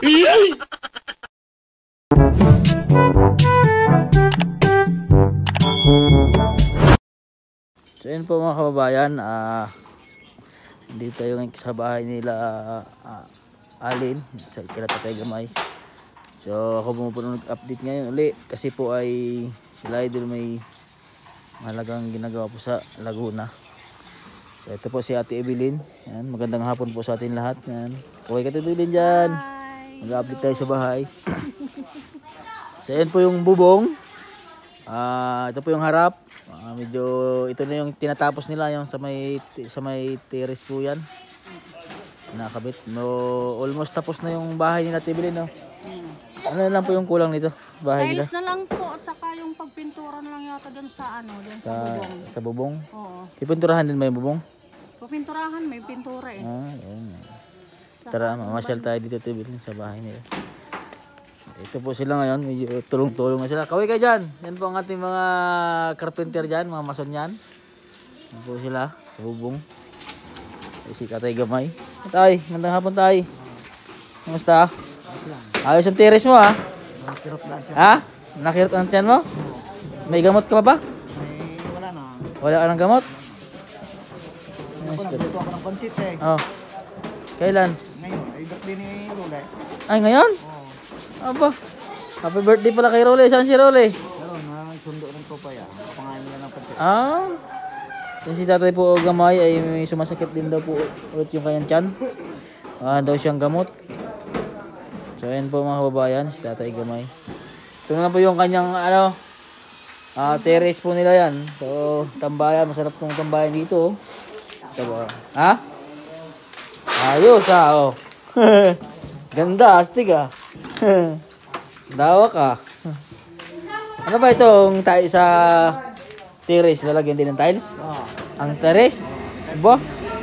So yun po mga kababayan, dito yung sa bahay nila Alin sa kila Tatay Gamay. So ako po nag-update ngayon uli kasi po ay sila idol may malagang ginagawa po sa Laguna. So ito po si Ate Evelyn. Yan, magandang hapon po sa atin lahat. Yan. Okay ka Evelyn dyan. Mag-update tayo sa bahay. So yan po yung bubong. Ito po yung harap. Medyo ito na yung tinatapos nila yung sa may terrace po yan. Nakabit. No, almost tapos na yung bahay nila Evelyn, no. Ano lang po yung kulang nito? Bahay nila. Tiles na lang po at saka yung pagpintura na lang yata doon sa ano, doon sa bubong. Sa bubong? Oo. Pipinturahan din ba yung bubong? Pupinturahan, may pintura eh. Yun. Tara, mamasyal tayo dito Evelyn sa bahay nila. Ito po sila ngayon, medyo tulong-tulong na sila. Kaway ka dyan. Yan po ang ating mga carpenter dyan, mga mason yan. Yan po sila, sa bubong. Si Tatay Gamay. Tay, magandang hapon tay. Kamusta? Ayos ang tiris mo ha? Ha? Nakirot ang tiyan mo? May gamot ka pa ba? Wala na. Wala ka ng gamot? Nagluto ako ng pansit eh. Oh. Kailan? Ngayon, ay birthday ni Lola. Ay, ngayon? Oo. Aba. Happy birthday pala kay Rolly. Saan si Rolly? Pero nagsundo ng papaya. Kapangalan nila ng pansit. Yung si Tatay po Gamay ay may sumasakit din daw po ulit yung kanyang tiyan. Daw siyang gamot. So ayan po mga kababayan, si Tatay Gamay. Ito na po yung kanyang terrace po nila yan. So tambayan, masarap tong tambayan dito. Diba? Ha? Ayos oh. Ganda, astig Dawa ka. Ano ba itong tayo sa terrace? Lalagyan din ng tiles? Ang terrace? Ba?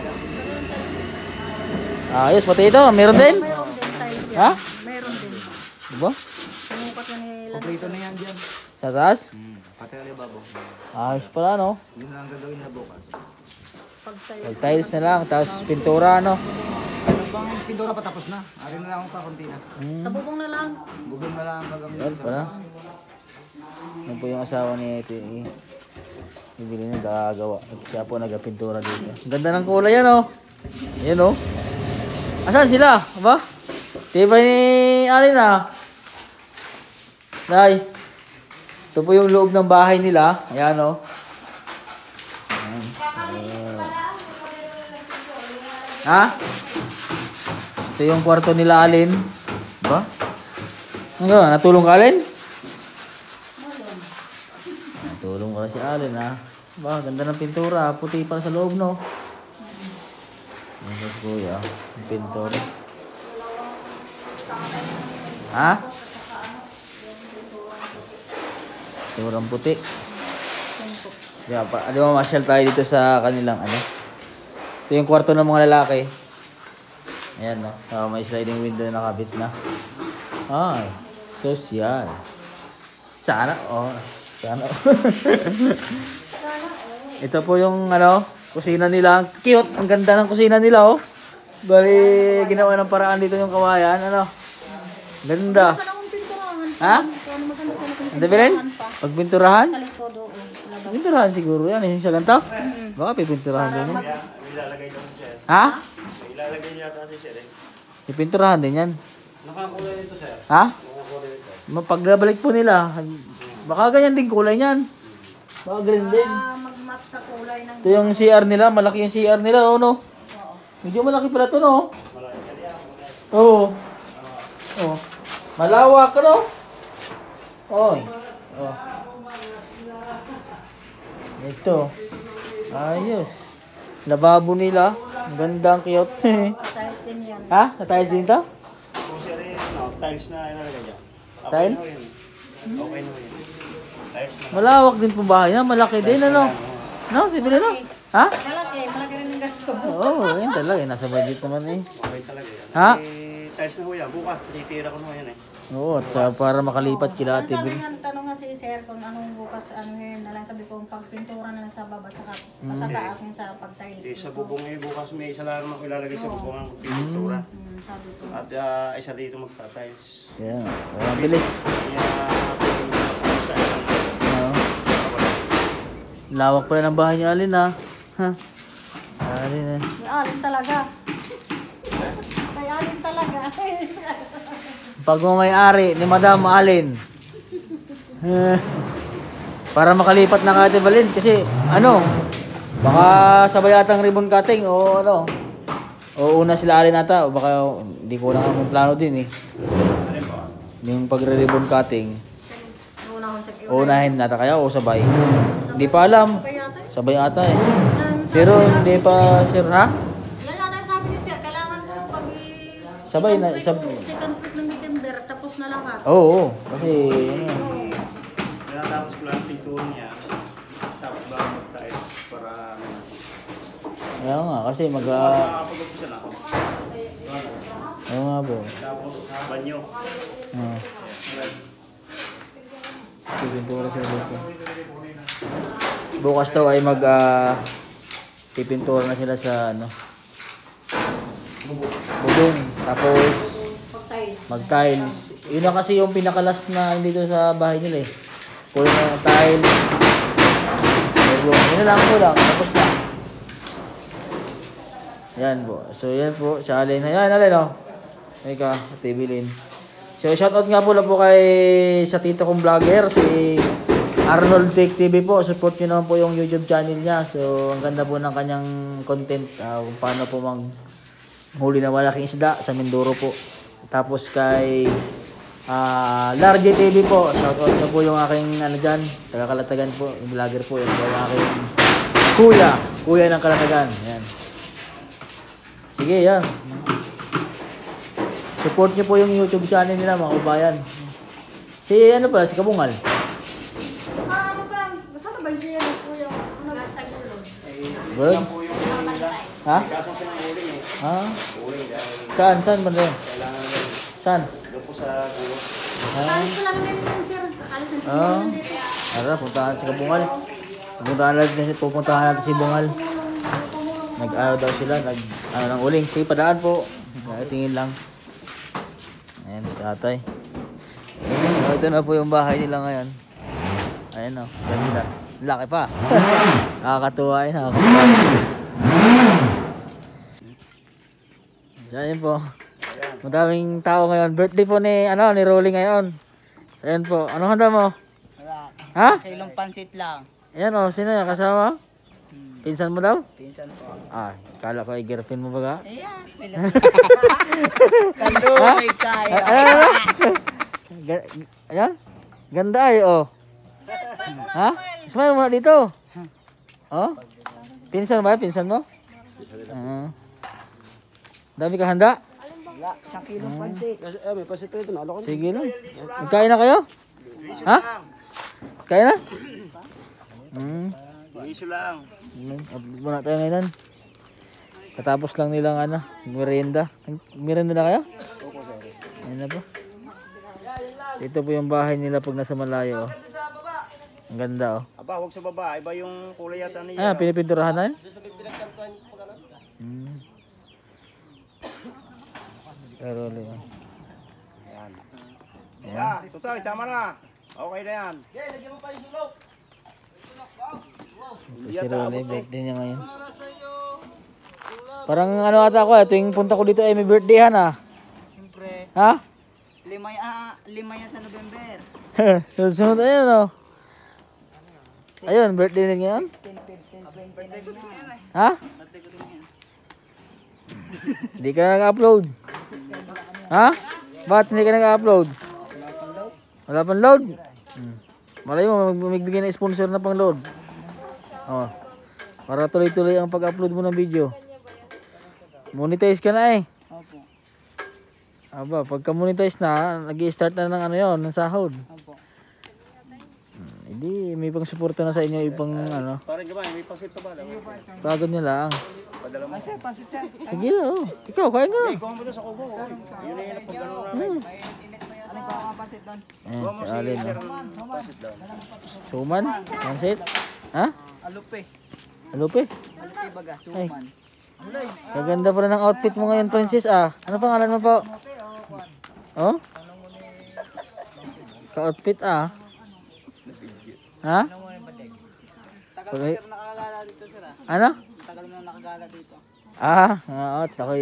Ayos, pati ito, meron din? Meron din tiles yan. Ha? Meron din. Diba? Sumukat na nila. Kompleto na yan dyan. Sa taas? Pati na libabo. Ayos pala, no? Yun lang gagawin na bukas. Pag tiles. Pag tiles na lang, tapos pintura, no? Ano bang pintura pa tapos na? Arin na lang ako pa, konti na. Sa bubong na lang. Bubong na lang ang gagawin. Yan pala. Yan po yung asawa ni Bibili na gagawa. At siya po nagapintura dito. Ang ganda ng kulay yan, oh. Yan, oh. Asan sila? Aba? Tibay ni Alin, Day. Ito po yung loob ng bahay nila. Ayan, oh. Ayan. Ha? Ito yung kwarto nila Alin. Ba? Ano? Natulong ka Alin? Natulong ka si Alin Ba, ganda ng pintura. Puti para sa loob, no? Ayan, kuya. Yung pintura. Ha? Pinturang puti. Yeah, di ba masyal tayo dito sa kanilang Ito yung kwarto ng mga lalaki. Ayan, no? May sliding window na nakabit na. Ay, social. Sana, Sana, Ito po yung, kusina nila. Cute. Ang ganda ng kusina nila, oh. Bali, ginawa ng paraan dito yung kawayan, Ganda. Sana kung pinturahan. Ha? Kaya maganda sana kung Ang Evelyn? pinturahan pa. Pagpinturahan? Sa likod, oo. Labas. Pinturahan siguro yan. Yung sa ganito? Baka pipinturahan din yan. Ha? Ilalagay niya yata si Sir. Pipinturahan din yan. Nakakulay nito, Sir. Ha? Nakakulay nito. Pagbabalik po nila, baka ganyan din kulay niyan. Baka green din. Mag-match sa kulay ng... Ito yung CR nila. Malaki yung CR nila, no? Medyo malaki pala ito, no? Oo. Oh. Malawak, no? Oy. Oh. Ito. Ayos. Lababo nila. Ang ganda, ang cute. Tiles din yan. Ha? Natayos din to? Kung Sir, tiles na ilalagay niya. Tiles? Okay na yun. Tiles na. Malawak din po bahay na. Malaki din, ano? No? Sibili na? Ha? Malaki rin ang gasto. Oo, yun talaga. Nasa budget naman eh. Okay talaga yan. Ha? Tiles na ho yan. Bukas, titira ko na yan Oo, at para makalipat kila Ate Sabi Bel. nga, tanong nga si Sir kung anong bukas, ano yun, na lang sabi ko, pagpintura na lang sa baba, tsaka sa taas yun sa pagtiles. Hindi, sa bubong eh, bukas may isa lang naman ilalagay sa bubong ang pintura. Sabi ko. At isa dito magtatiles. Yan, ang bilis. Kaya sa isang Oo. Lawak pala ng bahay niya, Alin, ha? Ha? Alin, eh. May alin talaga. May alin talaga. Pagmamayari ni Madam Alin. Para makalipat na Ate Balin kasi ano, baka sabay atang ribbon cutting o ano. O una sila Alin ata o baka hindi ko lang akong plano din eh. Yung pagre-ribbon cutting. Unahin nata kaya o sabay. Hindi pa alam. Sabay ata eh. Pero hindi pa sure ha? Yan lang ang sabi ni Sir, kailangan ko pag Sabay na second week ng December, tapos na lahat. Oo, kasi ano. Tapos ko lang ang pintura niya. Tapos bago magtiles para Kaya nga kasi makakapag-upisa na ako. Oo nga po. Tapos banyo. Pipintura sila dito. Bukas daw ay pipintura na sila sa ano bubong. Tapos mag-tiles. Yun na kasi yung pinakalas na dito sa bahay nila eh. Puro na tiles. Yun na lang po lang. Tapos na. Yan po. So yan po. Sa Alin. Yan Alin o. Ika. TV Lin. So shoutout nga po lang po kay sa tito kong vlogger. Si Arnold Tech TV po. Support nyo naman po yung YouTube channel niya. So ang ganda po ng kanyang content. Kung paano po huli na malaking isda sa Mindoro po. Tapos kay Large TV po. Shoutout na po yung aking ano dyan, taga-Kalatagan po, yung vlogger po. Yung aking kuya ng Kalatagan. Yan. Sige, yan. Support nyo po yung YouTube channel nila mga kabayan. Si ano pala, si Kabungal. Ano pa, basta na ba yung siya ng kuya? Ano ba sa gulong? Good? Ha? Kaso sa uling eh. Ha? Uling dahil Saan? Saan ba rin? kailangan Saan? doon po sa gulo. Alis ko lang namin yung Sir. Alis na Ah. dito. Tara, puntahan si Kabungal. Pupuntahan natin si Bungal. Nag-ano daw sila, nag-ano ng uling. Sige, padaan po. Tingin lang. Ayan, si tatay. Ayan, ito na po yung bahay nila ngayon. Ayan o, ganda. Laki pa. Nakakatuwa yun, nakakatuwa. Ayan po. Madaming tao ngayon. Birthday po ni Rolly ngayon. Ayan po. Anong handa mo? Wala. Ha? Kilong pansit lang. Ayan o, sino yung kasama? Pinsan mo daw? Pinsan po. Ah, kala ko ay girlfriend mo baga? Ayan. Kando may kaya. Ayan? Ganda ay, oh. Ha? Smile mo dito. Oh? Pinsan ba? Pinsan mo? Dami ka handa? Wala. 1 kilong pansit. May pasit ito na. Alok Sige lang. Magkain na kayo? Ha? Kain na? Iso lang. Upload muna tayo ngayon. Katapos lang nilang merienda. Merienda na kayo? Ayan na po. Ito po yung bahay nila pag nasa malayo. Oh. Ang ganda oh. Aba, huwag sa baba. Iba yung kulay yata niya. Pinipinturahan na yun? Pero lang. Yan. Tutoy, tama na. Okay na yan. Si Rolly, birthday niya ngayon. Parang ano ata ako, tuwing punta ko dito ay may birthday Siyempre. Ha? 5 yan sa November. Sunod ayun oh. Ayun, birthday din ngayon. 10, 15, 20 na yan eh. Ha? Birthday ko din yan. Hindi ka nag-upload. Ha? Ba't hindi ka nag-upload? Wala pang load? Malay mo, magbigay ng sponsor na pang load. Oh. Para tuloy-tuloy ang pag-upload mo ng video. Monetize ka na eh. Opo. Aba, pagka monetize na, nag-i-start na ng ng sahod. Opo. Hindi, may pang suporta na sa inyo, ibang Parang gabay, may pasit pa ba? pagod nyo lang. Ay, sir, pansit siya. Sige, oh. Ikaw, kain ka. Ikaw mo doon sa kubo. Yun na yun ang pag-ano namin. Init mo yata. pansit doon. Ayan, si Alin. Oh. Suman? Pansit? Ha? Alupe. Alupe? Alupe baga, suman. Kaganda pala ng outfit mo ngayon, Princess. Ah, ano pangalan mo po? Oh? Ka-outfit ah. Ha? Tagal mo sir nakagala dito sir ah. Ano? Tagal mo nakagala dito. Ah, nga, ako'y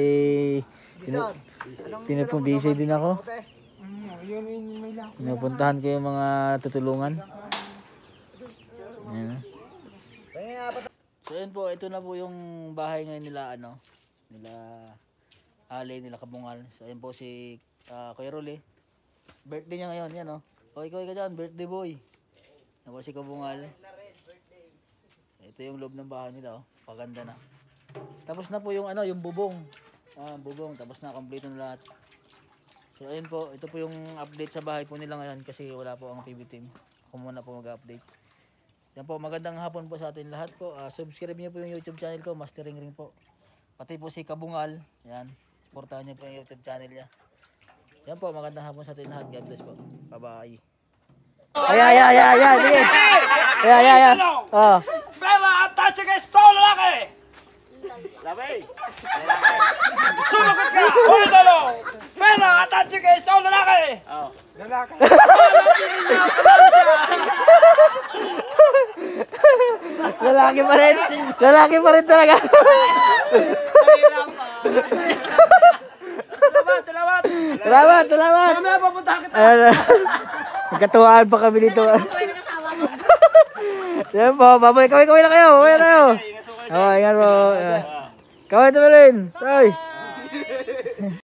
pinapabisi din ako. Pinupuntahan ko yung mga tutulungan. Ayan. So yun po, ito na po yung bahay ngayon nila nila Ali, nila Kabungal. So ayun po si Kuya Rolly. Birthday niya ngayon, yan Koy ka dyan, birthday boy. Yan po si Kabungal. Ito yung loob ng bahay nila paganda na. Tapos na po yung yung bubong. Bubong, tapos na, kompleto na lahat. So ayun po, ito po yung update sa bahay po nila ngayon kasi wala po ang PB team. Ako muna po mag-update. Yan po, magandang hapon po sa atin lahat po. Subscribe niyo po yung YouTube channel ko, Mastering Ring po. Pati po si Kabungal, yan. Supportahan niyo po yung YouTube channel niya. Yan po, magandang hapon sa atin lahat. God bless po. Bye-bye. Ay, sige. Ay. Oh. Pera at tatsi kay Saul lalaki! Labi! Sumagot ka! Ulit ano! Pera at tatsi kay Saul lalaki! Oo. Lalaki? Lalaki pa rin. Lalaki pa rin talaga. Salamat. Mamaya papunta kita! Nagkatuwaan pa kami dito. Yan po, baboy. Kawin na kayo. Kawin na kayo. Ingat po. Kawin na rin. Tay.